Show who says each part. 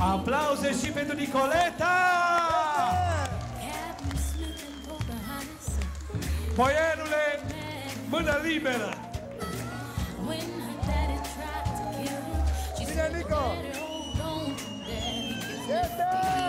Speaker 1: Aplauze și pentru Nicoleta! Boierule, mână liberă!
Speaker 2: Bine, Nico! Este!